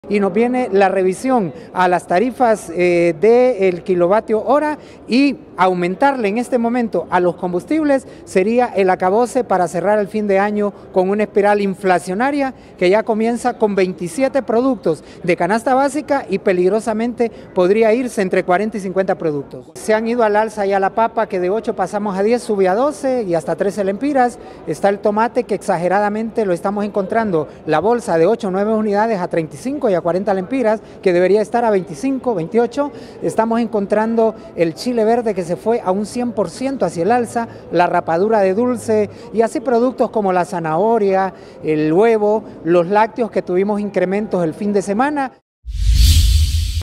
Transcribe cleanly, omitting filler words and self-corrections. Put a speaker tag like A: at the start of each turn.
A: Y nos viene la revisión a las tarifas del kilovatio hora y aumentarle en este momento a los combustibles sería el acabose para cerrar el fin de año con una espiral inflacionaria que ya comienza con 27 productos de canasta básica y peligrosamente podría irse entre 40 y 50 productos. Se han ido al alza ya la papa, que de 8 pasamos a 10, sube a 12 y hasta 13 lempiras. Está el tomate, que exageradamente lo estamos encontrando, la bolsa de 8 o 9 unidades a 35 y a 40 lempiras, que debería estar a 25, 28. Estamos encontrando el chile verde, que se fue a un 100% hacia el alza, la rapadura de dulce y así productos como la zanahoria, el huevo, los lácteos, que tuvimos incrementos el fin de semana.